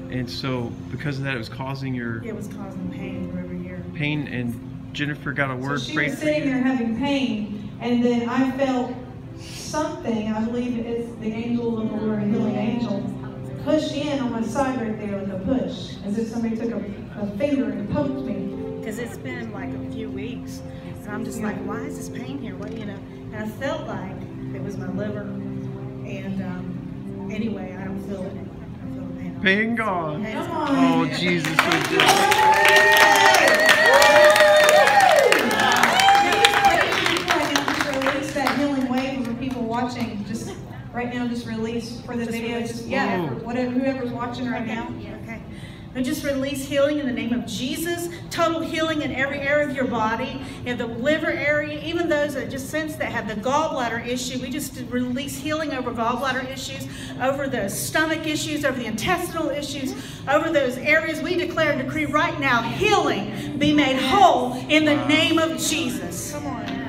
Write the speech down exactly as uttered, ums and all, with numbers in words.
And so because of that, it was causing your It was causing pain for over here. pain, and Jennifer got a word So she prayed was for sitting you. there having pain, and then I felt something, I believe it's the angel of the Lord, a healing angel, push in on my side right there like a push, as if somebody took a, a finger and poked me. Because it's been like a few weeks, and I'm just like, why is this pain here? What, you know? And I felt like it was my liver. And um, anyway, I don't feel it. I feel the pain. Pain gone. Pain is Come gone. on. Oh, Jesus was good. Release that healing wave for people watching. Just right now, just release for the Just video. release. Just yeah, Whoa. for whatever whoever's watching right now. Okay. And just release healing in the name of Jesus. Total healing in every area of your body. In the liver area, even those that just sense that have the gallbladder issue, we just release healing over gallbladder issues, over the stomach issues, over the intestinal issues, over those areas. We declare and decree right now, healing be made whole in the name of Jesus. Come on.